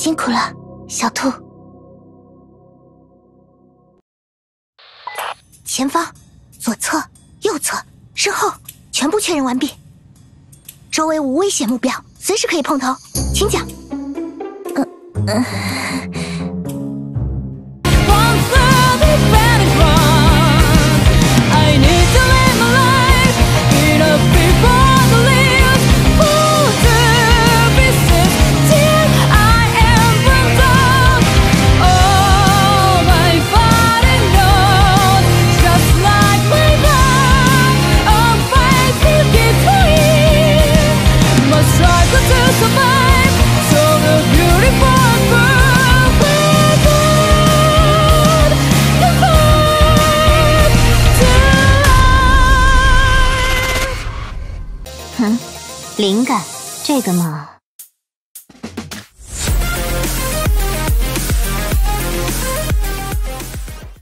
辛苦了，小兔。前方、左侧、右侧、身后全部确认完毕，周围无危险目标，随时可以碰头，请讲。灵感，这个嘛。